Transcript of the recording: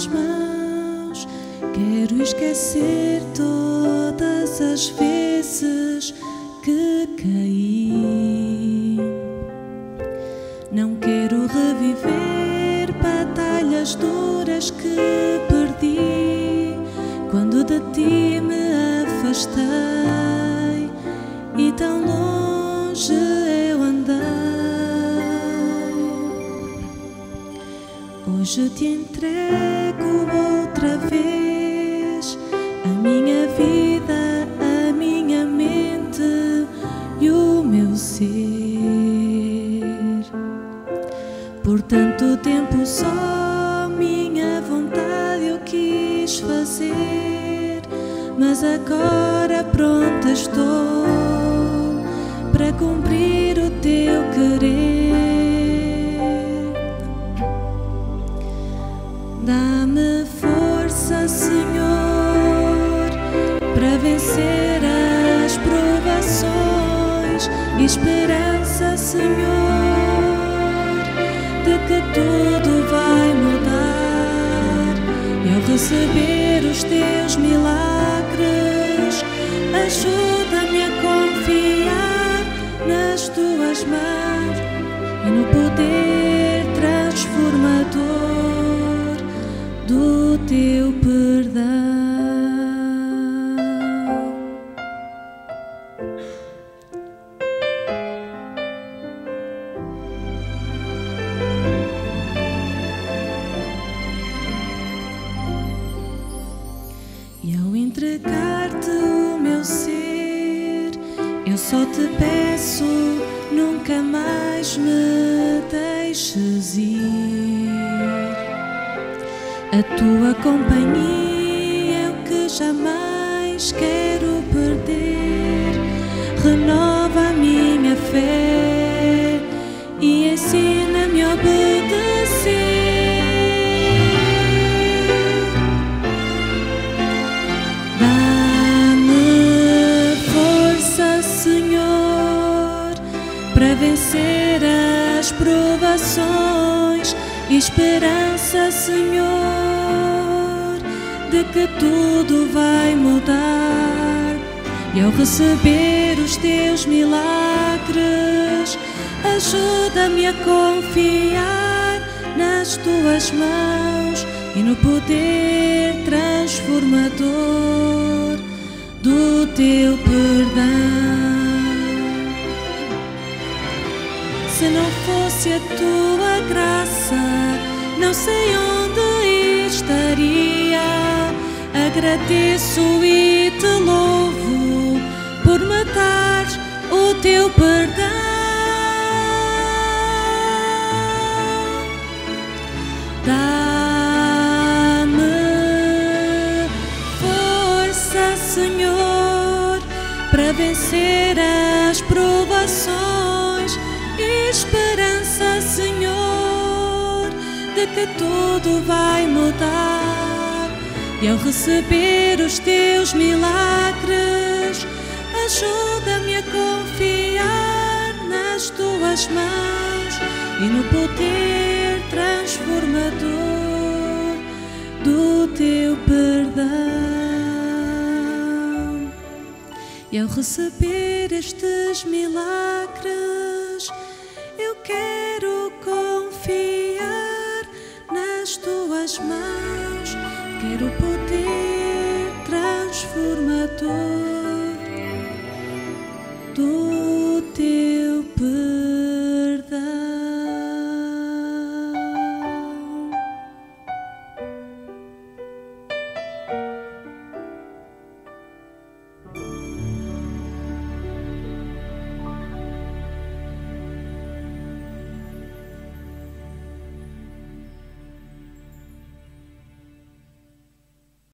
tuas mãos. Quero esquecer todas as vezes que caí. Não quero reviver batalhas duras que perdi quando de ti me afastei e tão longe eu andei. Hoje te entrego outra vez a minha vida, a minha mente e o meu ser. Por tanto tempo só minha vontade eu quis fazer, mas agora pronta estou para cumprir o teu querer. Dá-me força, Senhor, para vencer as provações, e esperança, Senhor, de que tudo vai mudar. E ao receber os teus milagres, ajuda-me a confiar nas tuas mãos e no poder transformador do teu perdão. E ao entregar-te o meu ser, eu só te peço, nunca mais me deixes ir. A tua companhia é o que jamais quero perder. Renova a minha fé e ensina-me a obedecer. Dá-me força, Senhor, para vencer as provações, e esperança, Senhor, de que tudo vai mudar. E ao receber os teus milagres, ajuda-me a confiar nas tuas mãos e no poder transformador do teu perdão. Se não fosse a tua graça, não sei onde estaria. Agradeço e te louvo por me dar o teu perdão. Dá-me força, Senhor, para vencer as provações, e esperança, Senhor, de que tudo vai mudar. E ao receber os teus milagres, ajuda-me a confiar nas tuas mãos e no poder transformador do teu perdão. E ao receber estes milagres, eu quero confiar nas tuas mãos. Quero o poder transformador do